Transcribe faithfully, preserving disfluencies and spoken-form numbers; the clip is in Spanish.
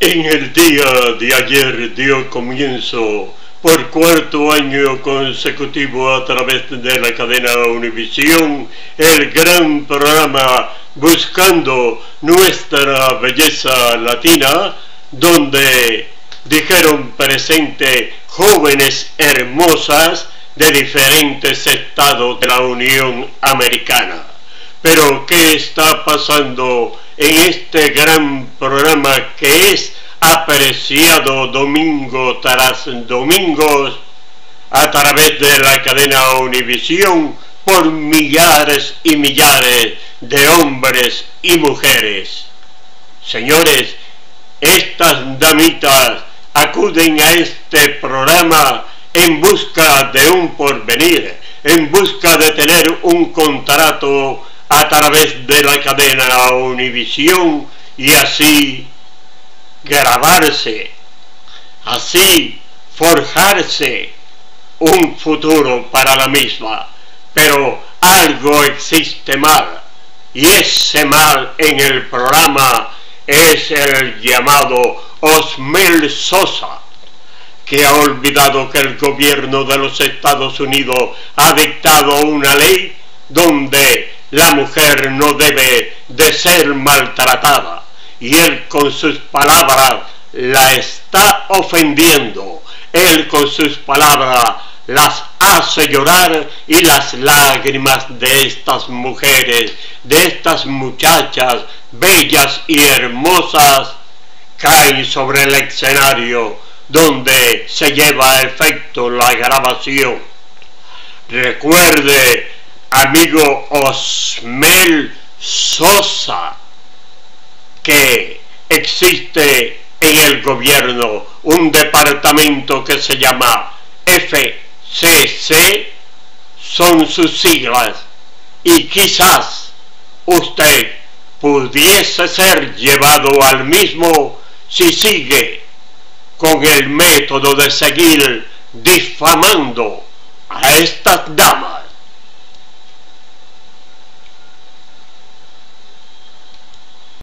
En el día de ayer dio comienzo por cuarto año consecutivo a través de la cadena Univisión el gran programa Buscando Nuestra Belleza Latina, donde dijeron presente jóvenes hermosas de diferentes estados de la Unión Americana. Pero ¿qué está pasando en este gran programa que es apreciado domingo tras domingo a través de la cadena Univisión por millares y millares de hombres y mujeres? Señores, estas damitas acuden a este programa en busca de un porvenir, en busca de tener un contrato a través de la cadena Univisión y así grabarse, así forjarse un futuro para la misma. Pero algo existe mal, y ese mal en el programa es el llamado Osmel Sosa, que ha olvidado que el gobierno de los Estados Unidos ha dictado una ley donde la mujer no debe de ser maltratada, y él con sus palabras la está ofendiendo. Él con sus palabras las hace llorar, y las lágrimas de estas mujeres, de estas muchachas bellas y hermosas, caen sobre el escenario donde se lleva a efecto la grabación. Recuerde, amigo Osmel Sosa, que existe en el gobierno un departamento que se llama F C C, son sus siglas, y quizás usted pudiese ser llevado al mismo si sigue con el método de seguir difamando